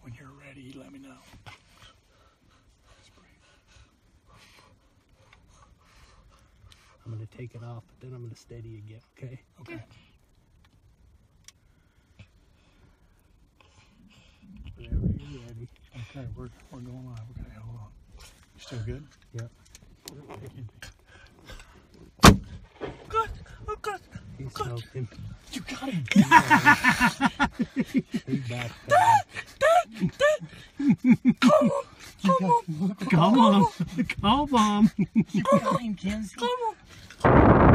When you're ready, let me know. I'm going to take it off, but then I'm going to steady again, okay? Okay. Whenever you're ready. Okay, we're going live. Okay, hold on. You still good? Yep. Good. Oh, good. He smoked him. You got him. He's back. Come on. Come on. You got him, kids. Come on.